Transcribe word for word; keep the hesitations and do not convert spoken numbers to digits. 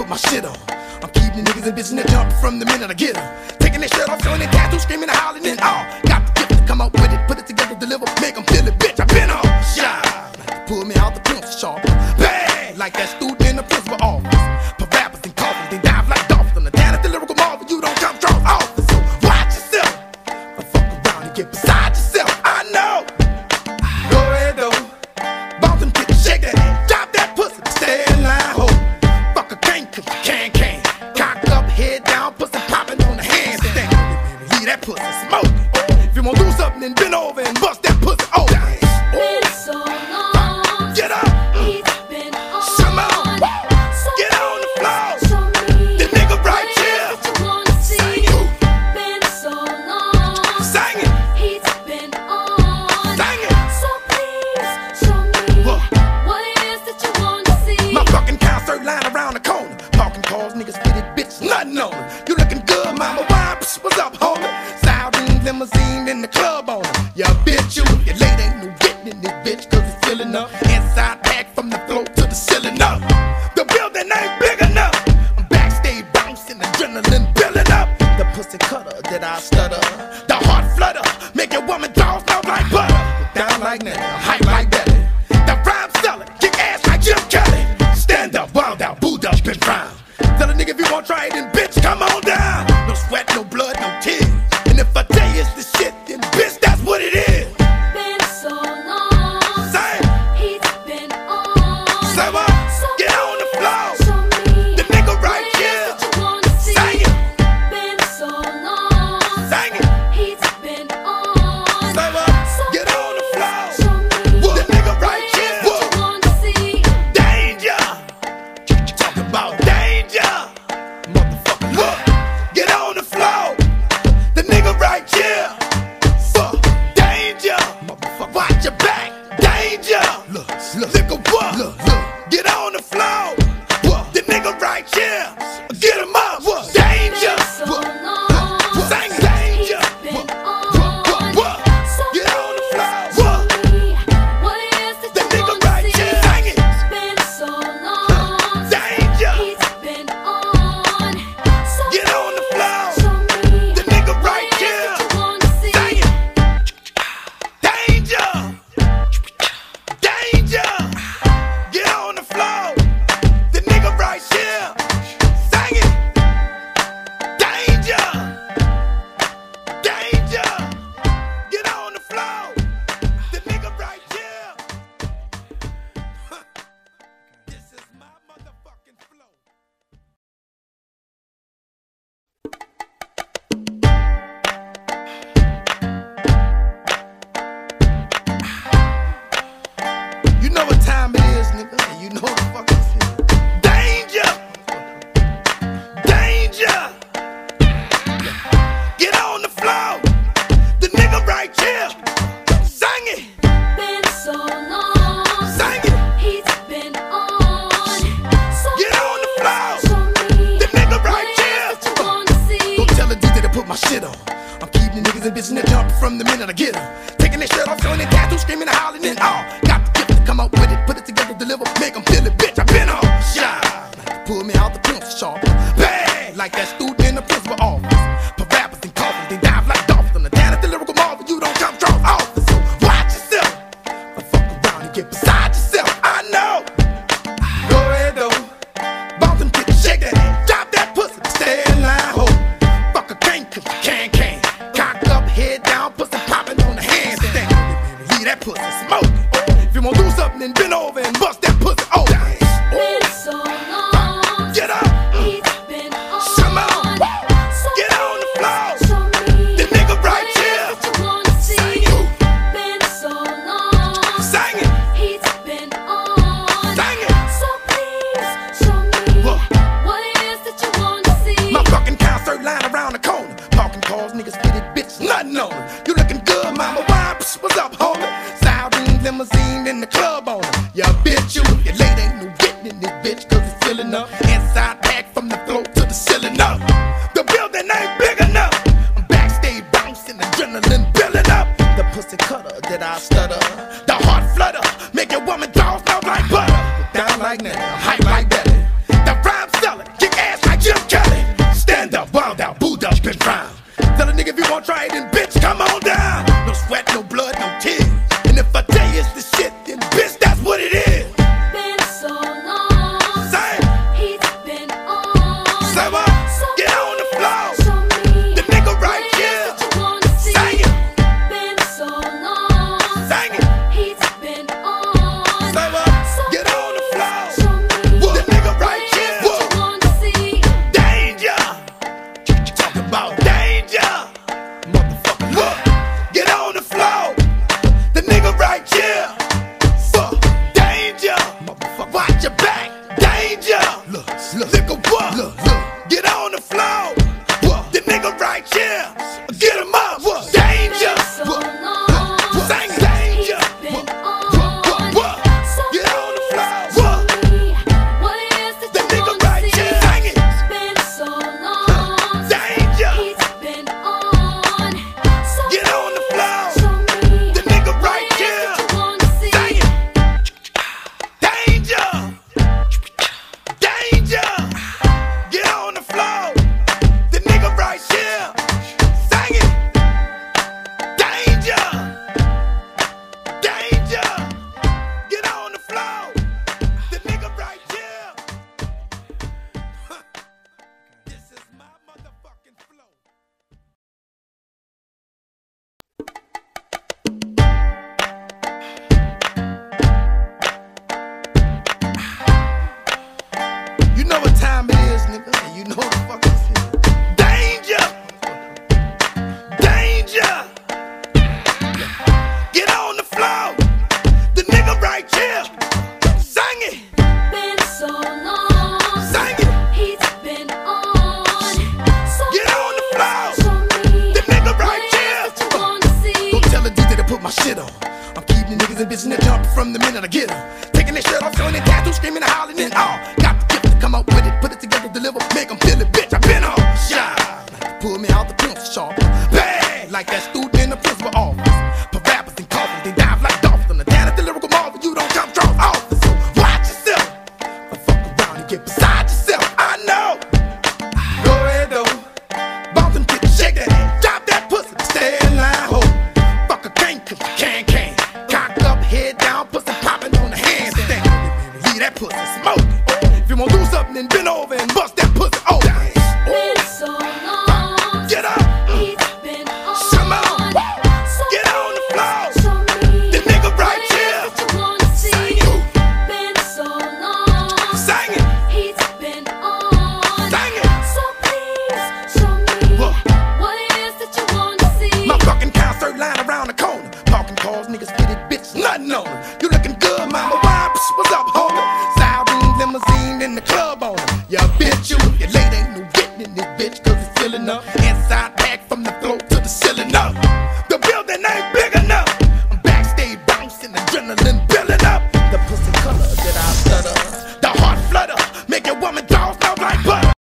put my shit on. I'm keeping the niggas and bitches that jump from the minute I get them. Taking their shirt off, showing their tattoos, screaming and howling and all. Got the gift to come up with it, put it together, deliver, make them feel it, bitch. I been on shine. Pull me out the pencil sharp. Bang! Like that student in the principal office. Put rappers and coffins, they dive like dolphins. On the down at the lyrical marvel, you don't come strong office. So watch yourself. Don't fuck around and get beside yourself. I know. Go ahead though. Bounce and kick, shake that ass. Drop that pussy, stay in line, ho. Fuck a can't, cause you can, can. Cock up, head down, pussy popping on the handstand. Leave that pussy smoking. If you wanna do something, then bend over and bust that pussy open. Been so long. Get up. It's been on. Come on. So Get on the floor. show me The nigga right what it here. is that you wanna see. Sing it. Been so long. Sing it. It's been on. Sing it. So please show me What? what it is that you wanna see. My fucking concert line around the corner. Parking cars, niggas fitted, bitch, nothing on them. You looking good, mama. Why? Psh, what's up, homie? Siren limousine in the club on them. Yeah, bitch, you if your lady ain't no getting in this bitch, cause it's filling up. Inside pack from the floor to the ceiling up. The building ain't big enough. I'm backstage bouncing, adrenaline building up. The pussy cutter that I stutter. The heart flutter, make your woman jaws melt like butter. Down like that, hype like that. The rhyme seller, kick ass like Jim Kelly. Stand up, wound out, booed up, and frown. Tell a nigga if you wanna try it, then bitch, come on down. No sweat, no blood, no tears. And if I tell you it's the shit, then bitch, that's what it is. Been so long. Say, It's been on. say what? So Get on the floor. show me The nigga right what it is here. that you wanna see. Sing it, Been so long. sing it. It's been on. Say what? So Get on the floor. show me The nigga right what it is here. that you wanna see. Danger. Talking about danger. Motherfucker, look. Get on the floor. The nigga right here. Fuck. Danger. Motherfucker, watch your back. Danger. Look, look. Look at what? Look, look. Get on the floor. What? The nigga right here. Get him up. What? Danger. So What? long. What? Sing danger. It's been What? on. What? What? So Get on the floor. show What? me what it is that The you nigga wanna right see. here. Sing it. Been so long. Danger. It's been on. So Get on the floor. show me The nigga what right it is here. that you wanna see. Sing it. Danger. Danger. Get on the floor. The nigga right here. Sing it. Danger. Danger. Get on the floor. The nigga right here. Huh. This is my motherfucking flow. You know what time it is, nigga. And you know what the fuck this is. Danger! Danger! Get on the floor! The nigga right here! Sing it! Been so long. Sing it! It's been on. So Get on the floor! show me The nigga what right it is here! that you wanna see. Go tell the D J to put my shit on. I'm keeping the niggas and bitches that jump from the minute I get them. Taking their shirt off, showing their tattoos, screaming and howling and all. Got the gift to come up with it, put it together, deliver, make them feel it, bitch. I been on shine. Pull me out the pencil sharp. Bang! Like that student in the principal office. Put rappers and coffins, they dive like dolphins. On the down at the lyrical marvel, you don't come strong office. So watch yourself. Don't fuck around and get beside yourself. I know. Go ahead though. Bounce and kick, shake that ass. Drop that pussy, stay in line, ho. Fuck a can't, cause you can, can. Cock up, head down, pussy popping on the handstand. Leave that pussy smoking. If you wanna do something, then bend over and bust that pussy open. Been so long. Get up. It's been on. Come on. So Get on the floor. show me The nigga right what it here. is that you wanna see. Sing it. Been so long. Sing it. It's been on. Sing it. So please show me What? what it is that you wanna see. My fucking concert line around the corner. Parking cars, niggas fitted, bitch, nothing on them. You looking good, mama. Why? Psh, what's up, homie? Siren limousine in the club on them. Yeah, bitch, you if your lady ain't no getting in this bitch, cause it's filling up. Inside pack from the floor to the ceiling up. The building ain't big enough. I'm backstage bouncing, adrenaline building up. The pussy cutter that I stutter. The heart flutter, make your woman jaws melt like butter. Down like that, hype like that. The rhyme seller, want to try it, then bitch, come on down. No sweat, no blood, no tears. And if I tell you it's the shit, then bitch, that's what it is. Been so long. Say, He's been on. say what? So Get on the floor. show me The nigga right what it here. is that you wanna see. Sing it, Been so long. sing it. He's been on. Say what? So Get on the floor. show me The nigga what right it is here. that you wanna see. Danger. Talk about danger. Motherfucker, look. Get on the floor. The nigga right here. Fuck. Danger. Motherfucker, watch your back. Danger. Look, look. Nigga, what? Look, look. Get on the floor. What? The nigga right here. Get him up. What? Danger. So What? long. What? Sing danger. He's been What? What? What? on. What? So Get on the floor. show What? me what it is that The you nigga wanna right see. here. Sing it. Been so long. Danger. He's been on. So Get on the floor. show me The nigga what right it is here. that you wanna see. Sing it. Danger. Danger. Get on the floor. The nigga right here. Sing it. Danger. Danger. Get on the floor. The nigga right here. Huh. This is my motherfucking flow. You know what time it is, nigga. And you know what the fuck this is. Danger! Danger! Get on the floor! The nigga right here! Sing it! Been so long. Sing it! He's been on. So Get on the floor! show me The nigga what right it is here! that you wanna see. Go tell the D J to put my shit on. I'm keeping the niggas and bitches in the jump from the minute I get them. Taking their shirt off, showing their tattoos, screaming and howling and all. Got the gift to come up with it, put it together, deliver, make them feel it, bitch. I been on. Shy. Pull me out the pencil sharp. Bang! Like that student in the principal office. Put rappers in coffins, they dive like dolphins. I'm the dad at the lyrical marvel, you don't come draw office. So watch yourself. Don't fuck around and get beside yourself. I know. Go ahead, though. Bounce them kids, shake that ass. Drop that pussy, stay in line, ho. Fuck a king, cause you can, can. Cock up, head down, pussy popping on the handstand. Leave that pussy smoke. If you wanna do something, then bend over and bust that pussy open. Been so long. Get up. He's been on. Come on. So Get on the floor. show me The nigga right what it is here. that you wanna see. Sing it. Been so long. Sing it. He's been on. Sing it. So please show me What? what it is that you wanna see. My fucking concert line around the corner. Parking cars, niggas fitted, bitch, nothing on her. You looking good, mama. Why? Psh, what's up, homie? Sounding limousine in the club on her. Yeah, bitch, you, your lady ain't no getting in this bitch, cause it's filling up. Inside pack from the floor to the ceiling up. The building ain't big enough. I'm backstage bouncing, adrenaline building up. The pussy color that I stutter, the heart flutter, make your woman